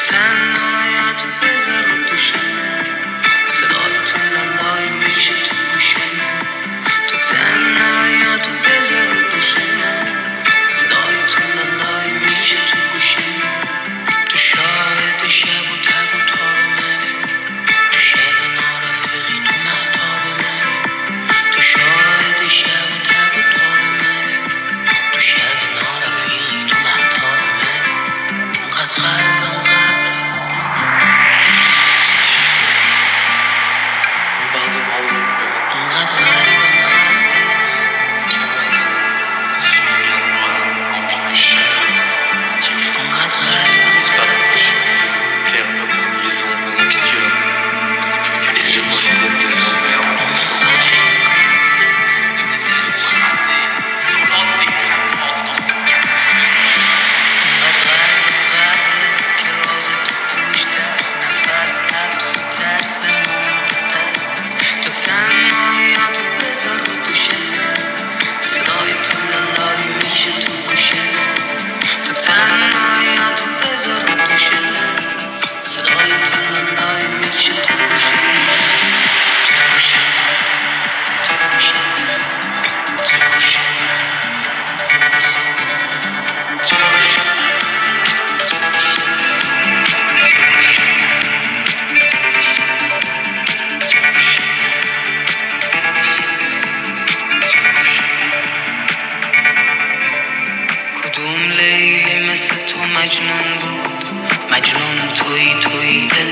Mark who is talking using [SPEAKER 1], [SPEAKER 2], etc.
[SPEAKER 1] تنهایت بذار رو دوشمه، صدای تو لالای میشه تو گوشمه. تو تنهایت بذار رو دوشمه، صدای تو لالای میشه تو گوشمه. تو شاهد شب و تب و تاب منی، تو شب نارفقی تو مهتاب منی. تو شاهد شب و تب و تاب منی، تو شب نارفقی تو مهتاب منی. اونقدر قلبم مجنون بود، مجنون توی